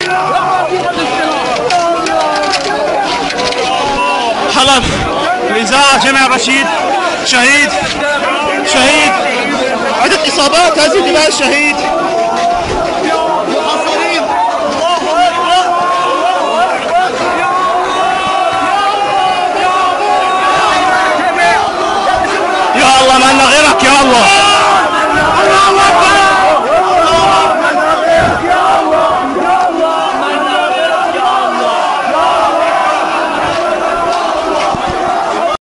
حلب الإذاعة جامع رشيد. شهيد عدة إصابات، هذه دماء الشهيد.